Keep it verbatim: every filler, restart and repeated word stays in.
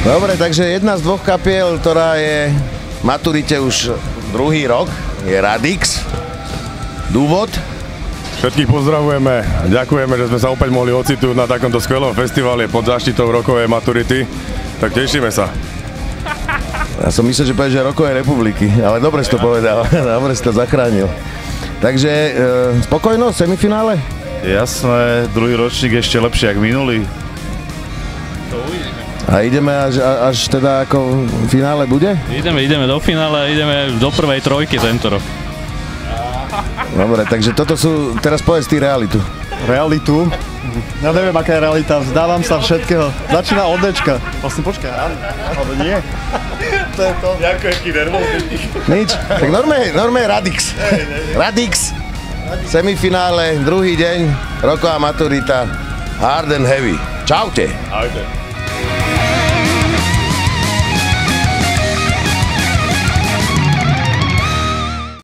Dobre, takže jedna z dvoch kapiel, ktorá je v maturite už druhý rok, je Radix. Dôvod? Všetkých pozdravujeme a ďakujeme, že sme sa opäť mohli ocitnúť na takomto skvelom festivale pod záštitou rokovej maturity. Tak tešíme sa. Ja som myslel, že povedal, že rokovej republiky, ale dobre si to povedal, dobre si to zachránil. Takže e, spokojnosť, semifinále? Jasné, druhý ročník ešte lepšie ako minulý. A ideme až, až teda ako v finále bude? Ideme, ideme do finále, ideme do prvej trojky tento rok. Dobre, takže toto sú, teraz povedz ty realitu. Realitu? Ja neviem, aká je realita, vzdávam sa všetkého. Začína od Dčka. Vlastne počkaj, alebo nie? To je to. Ďakujem, aký nervózny. Nič, tak normálne, normálne Radix. Radix, semifinále, druhý deň, roková maturita, hard and heavy. Čaute. Ahojte.